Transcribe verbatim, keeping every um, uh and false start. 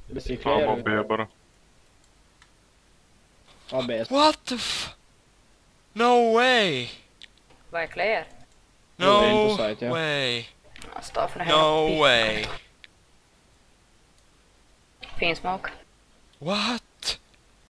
Det ser Ja, fler bara ut. B bara. A B. What the f... No way! Vad är Claire? Jo, det är No inte site, ja. way! Jag står för det här. No way! Fin smoke. What?